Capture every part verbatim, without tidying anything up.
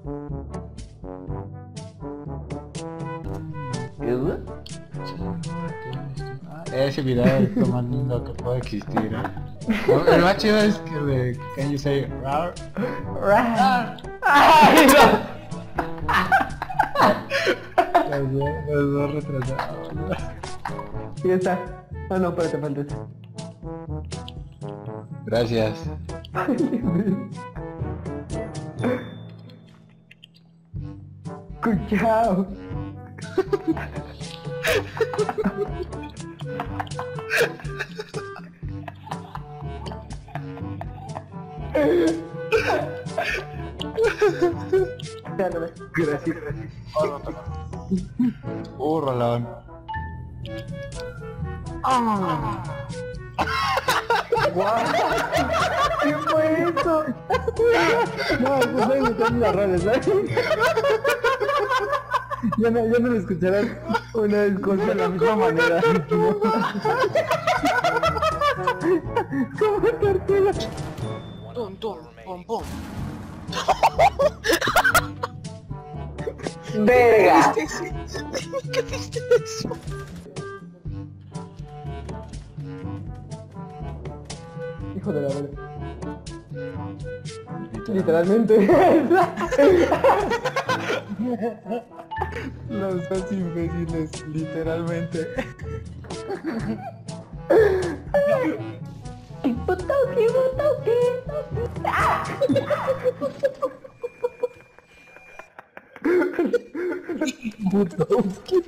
Ese video es lo más lindo que puede existir. El más chido es que de Can you say rar? Rar. Ay, no. Los dos, los dos retrasados. ¿Y esta? Ah, no, pero te falta esta. Gracias. Cuchao. Gracias, gracias. Uh, rolón. Ah. Guau. ¿Qué fue eso? No, pues me gustan las rolas, ¿sabes? Ya no, ya no lo escucharás una vez con de la misma manera. Como tortuga. Tum, tum, pum, pum. ¡Verga! ¿Qué viste eso? Hijo de la madre. Literalmente. Los dos imbéciles, literalmente. ¡Qué puto, qué puto, qué! ¡Ah! Butowski.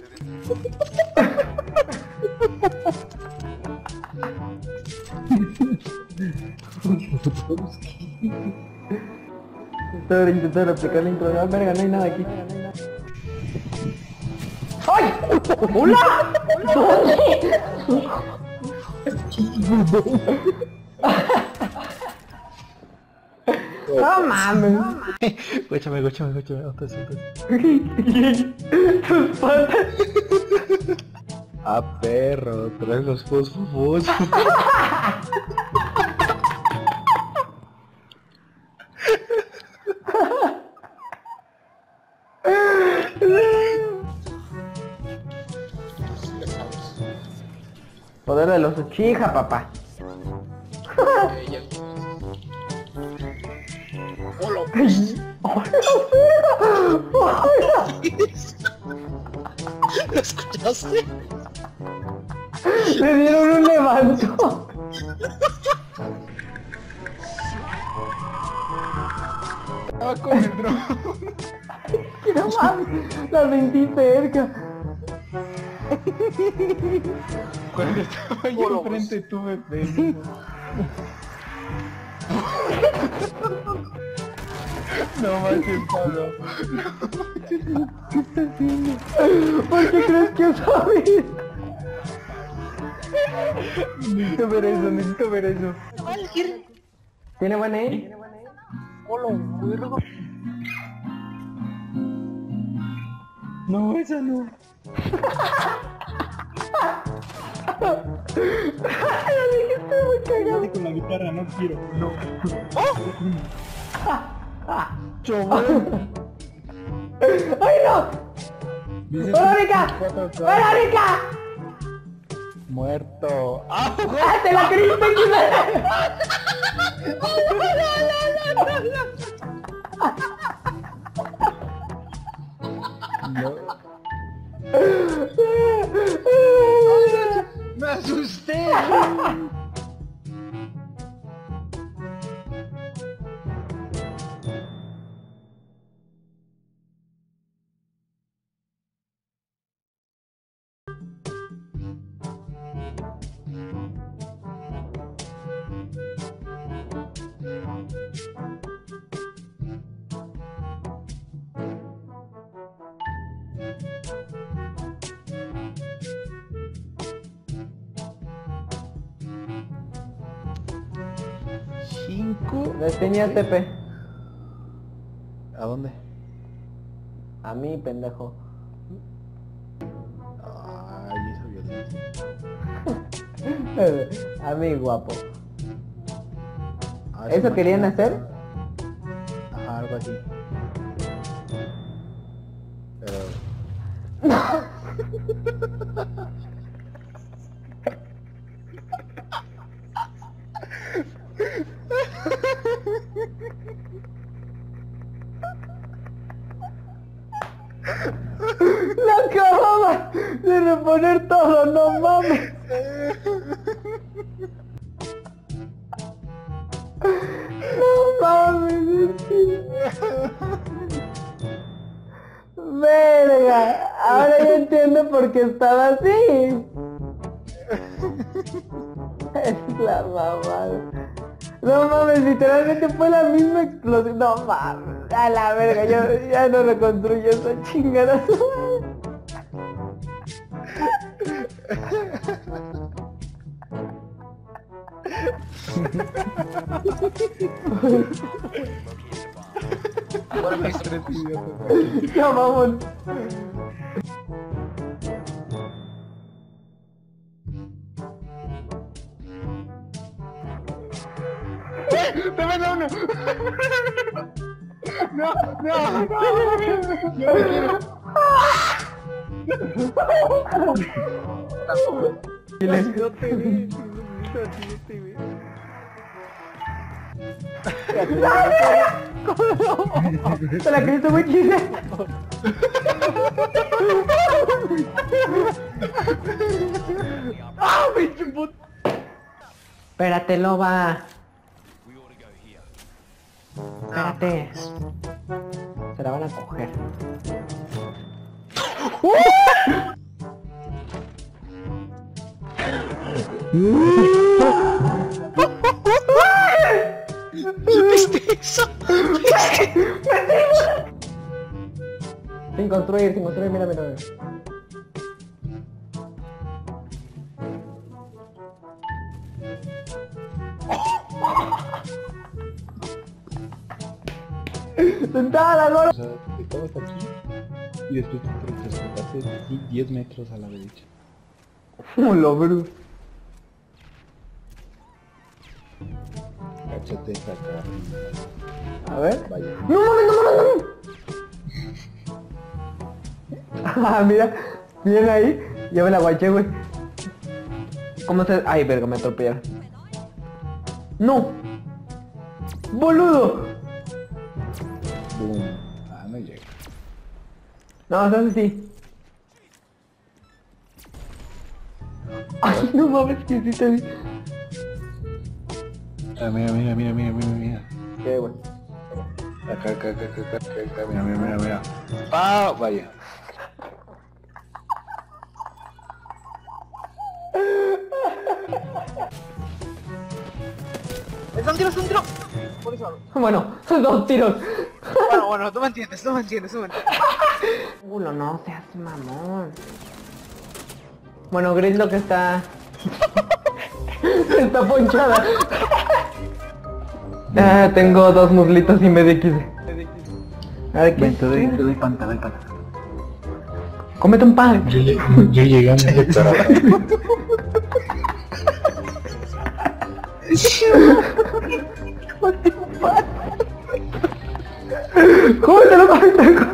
Estaba intentando aplicar la intro. No, verga, no hay nada aquí. ¡Ay! ¡Hola! ¿Dónde? ¡No mames! Escúchame, escúchame, escúchame. Otra, otra. Tus patas. Ah, perro, traes los fosfos. Poder de los Uchiha, papá. Hola. ¿Lo escuchaste? Le dieron un levanto. Ah, con el dron. Que no mames, la sentí cerca. Cuando estaba yo enfrente tuve pena. No manches, Pablo. ¿Qué está haciendo? ¿Por qué crees que sabes? Necesito ver eso, necesito ver eso. ¿Tiene buen E? Hola, verga. No, esa no. Lo dijiste muy cagado. Con la guitarra no quiero. No. ¡Ay, no! ¡Verónica! ¡Verónica! Muerto. ¡Ah! ¡Ah, te la creíste, culera! No. ¡Me asusté! Cinco. Les tenía T P. ¿A dónde? A mí, pendejo. Ay, esa violencia. A mí, guapo. Ah, ¿Eso esa querían máquina. hacer? Ajá, algo así. La acababa de reponer todo, no mames. No mames. Verga, ahora ya entiendo por qué estaba así. Es la mamada. No mames, literalmente fue la misma explosión. No mames, a la verga, yo ya no reconstruyo esa chingada. Ya vamos. ¡Me manda uno! ¡No! ¡No! ¡No! ¡Yo me quiero! No te vi, no te vi. ¡Se la creíste muy chile! ¡Ah, pinche puto! Espérate, loba. Espérate. Se la van a coger. ¿Viste eso? Sin construir, sin construir, mira, mira, mira. Sentada la gorra. O sea, te acabas aquí y después te transportaste así diez metros a la derecha. Hola, bro. Cáchate esta acá. A ver. Vaya. ¡No mames, no mames, no mames! Ah, mira. Bien ahí. Ya me la guaché, güey. ¿Cómo se...? Ay, verga, me atropellaron. ¡No! ¡Boludo! Boom. Ah, no llega. No, eso sí. Ay, no mames, que sí te vi. Ah, mira, mira, mira, mira, mira, mira. ¿Qué, güey? Acá, acá, acá, acá, acá, acá, mira, mira, mira, mira. Ah, vaya. ¡Es un tiro, es un tiro! Por eso. Bueno, son dos tiros. Bueno, bueno, tú me entiendes, tú me entiendes, tú me entiendes. Ulo, no seas mamón. Bueno, Gris lo que está... está ponchada. Ah, tengo dos muslitos y medio X. A ver, ¿qué? Te doy, te doy pan, te doy pan. Cómete un pan. Yo, yo llegué a mi doctorado. Cómetelo, cómetelo.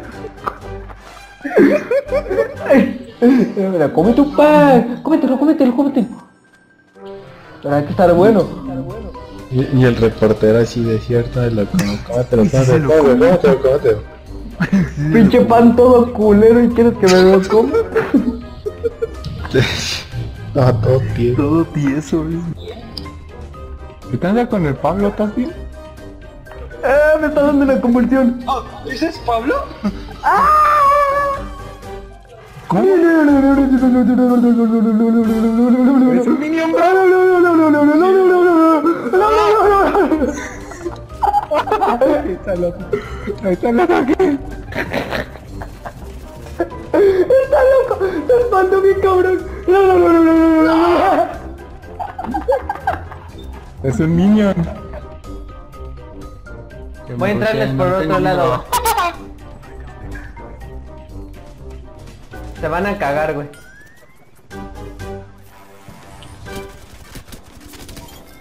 Mira, cómete un pan. Cómetelo, cómetelo, cómetelo. Pero hay que estar bueno. Y, y el reportero así de cierto, loco, cómetelo, cómetelo, cómetelo, cómetelo, cómetelo. Pinche pan todo culero y quieres que me lo coma. No, todo tieso. Todo tieso, güey. ¿Estás con el Pablo también? Ah, me está dando una convulsión. Oh, ¿ese es Pablo? ¿Cómo? ¡Es un minion, Ahí está loco. Ahí está loco aquí. Está loco. Se espantó mi cabrón. Es un minion. Voy a entrarles por otro lado. Se van a cagar, güey.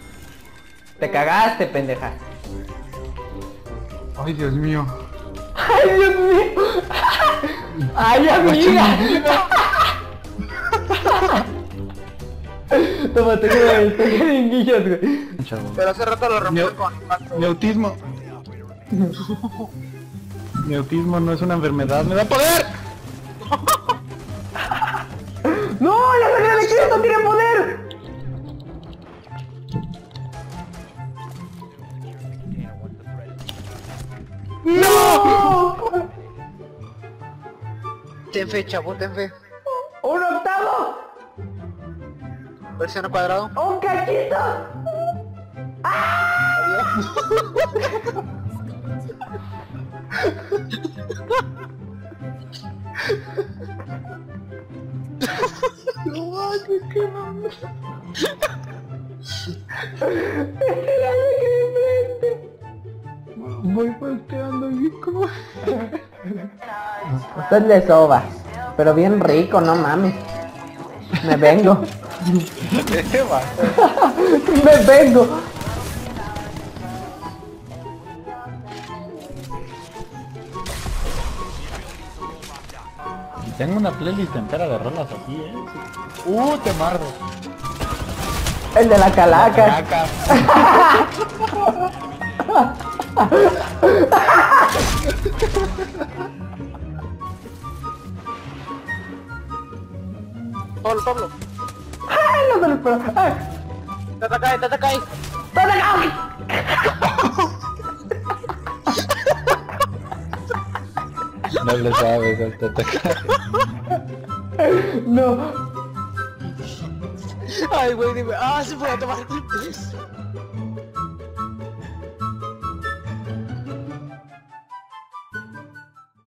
Te cagaste, pendeja. Ay, Dios mío. ¡Ay, Dios mío! ¡Ay, amiga! Toma, tengo el jeringuillas, güey. Chavo. Pero hace rato lo rompí Mi, con impacto. mi autismo. Mi autismo no es una enfermedad, me da poder. ¡No! ¡La sangre de Cristo tiene poder! ¡No! Ten fe, chavo, ten fe. ¡Un octavo! Versión al cuadrado. ¡Un cachito! No mames, qué mamá. Voy volteando y como... Esto es de soba, pero bien rico, no mames. Me vengo. ¿Qué va? Me vengo. Y tengo una playlist entera de rolas así, eh. Uh, te mardo. El de la calaca. Caca. Pablo, Pablo. Ay, no se lo espero. Ay, Te ataca ahí, te ataca ahí. ¡te atacamos! No le sabes al tataca. No. Ay, güey, dime. Ah, se puede tomar el pez.